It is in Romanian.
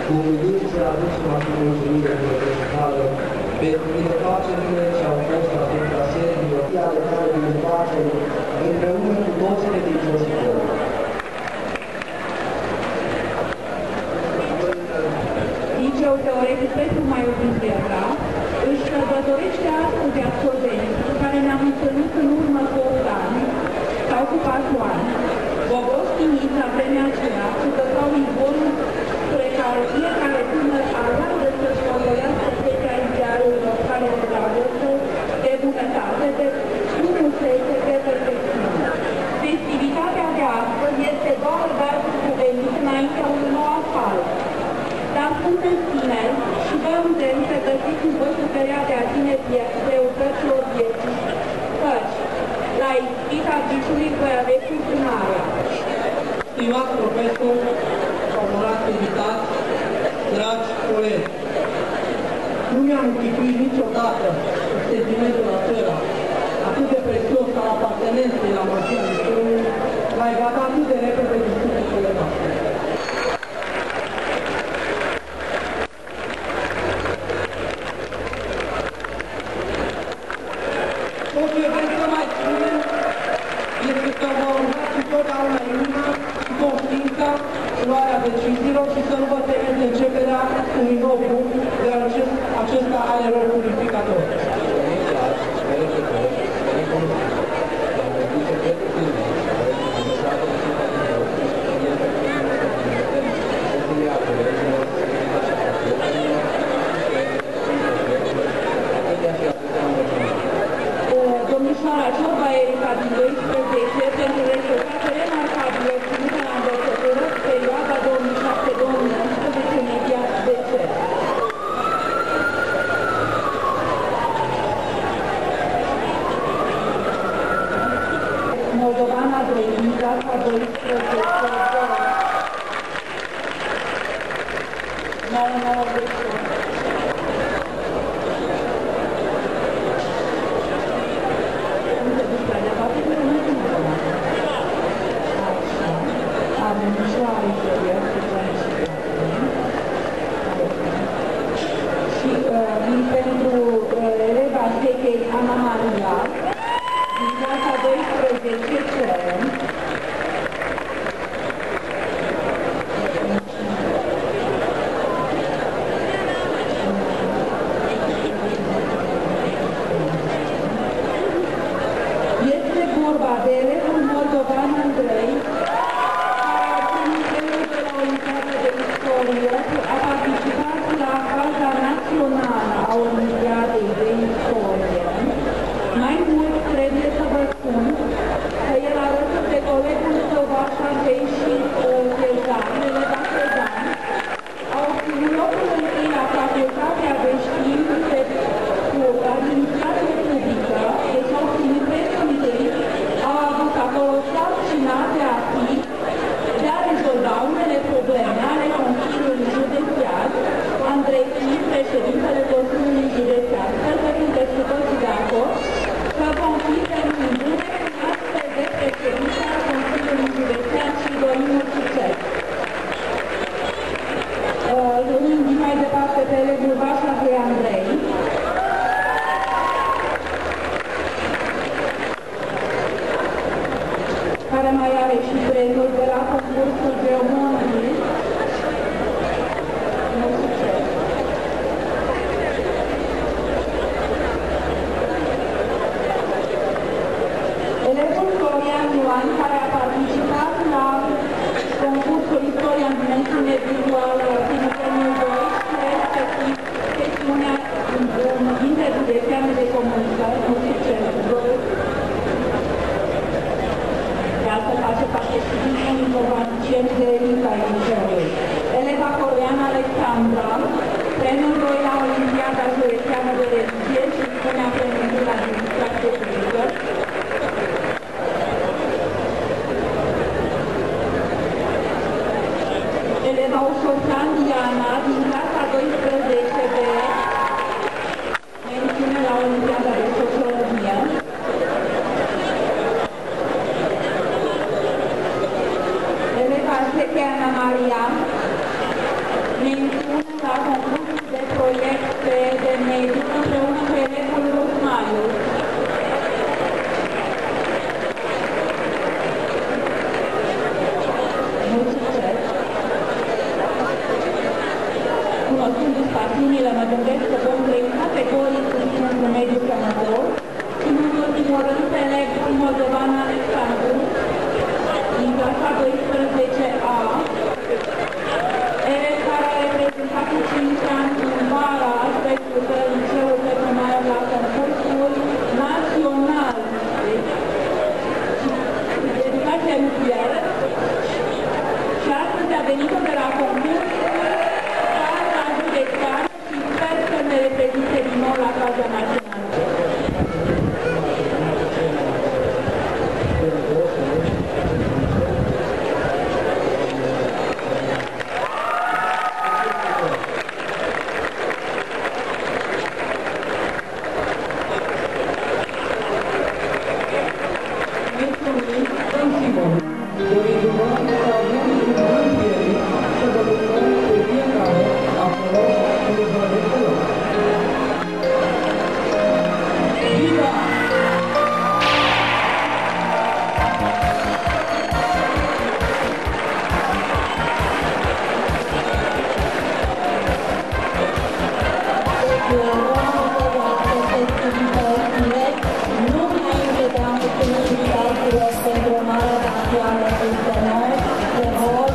cu credință aducem acum mulțumire profesională pentru binefacere ce au fost asupra serilor, ale care binefacere împreună cu toți credincioșii tăi. Liceul teoretic pentru mai Olimpiada își sărbătorește astăzi absolvenții care ne-am întâlnit în urmă cu 8 ani sau cu 4 ani. Bogos timiți la vremea aceea cutătau izvorul spre care fiecare tânăr aleargă să-și folosească speția idealurilor care de dragoste, de bunătate, de frumusețe, de perfecțiune. Festivitatea de astăzi este doar versul cuvenit înaintea unui nou asfalt. Dar sunteți tineri și vă îndemn să găsiți în voi puterea de a ține greutăților vieții, căci la ispita viciului voi aveți încânarea. Stimați profesori, onorați invitați, dragi colegi, nu mi-am închipuit niciodată sentimentul acela, atât de prețios al apartenenței la mașina liceului, va evada atât de repede discuțiile noastre. Tot ce vrem să mai spunem este că vă urmați întotdeauna inima și conștiința în luarea deciziilor și să nu vă temeți de începerea unui nou punct, de acesta are rol purificator. Domnișoara Ciorba Erica din 12 pentru rezultate remarcabile obținute la învățătură perioada 2007-2011 media DC. Moldovana Drăini, clasa 12, 998. Și pentru eleva Stechei Ana Maria, din clasa 12 cerem. Este vorba de elevul moldovan Andrei, care a obținut premiul de la Olimpiada de Istorie, a participat la faza națională a Olimpiadei de Istorie. Mai mult trebuie să vă spun că el alături de colegul său Vașavei și Cezan, eleva Cezan, a obținut locul întâi la Facultatea de Științe cu Administrație Publică, deci au obținut premiul întâi, au avut acolo sarcina de a fi, de a rezolva unele probleme ale Consiliului Județean, Andrei fiind președintele Consiliului Județean. Sper că sunteți cu toții de acord că vom fi termin bune astfel de președinte al Consiliului Județean și dorim mult succes. Îl invit mai departe pe elevul Vașavei Andrei. Care mai are și premiul de la concursul Geomonii. Mult succes! Elevul Florian Ioan, care a participat la concursul Istoria în dimensiune vizuală din premiul 2 și respectiv secțiunea interjudețeană de comunicare, mult succes! De altfel face parte și din informaticieni de elita liceului. Eleva coreană Alexandra, premiul 2 la Olimpiada Județeană de Religie și spunea premiul la Administrație Publică. Eleva Ușorțan Diana, din clasa 12B, mențiune la Olimpiada de Sociologie. Eleva Seche Ana Maria, mențiune la concursul de proiecte de mediu împreună cu elevul Rosmaiu. Mult succes! Cunoscându-și pasiunile, mă gândesc că vom trăi categoric puțin într-un mediu sănătos și nu în ultimul rând pe elevul moldovan Alexandru din clasa 12A, care a reprezentat cu 5 ani în vara aspectul de liceul secundar la concursul național de educație nucleară și astăzi a venit de la concursul faza județeană și sper să ne reprezinte din nou la faza națională. Pentru o mare acțiune este noi,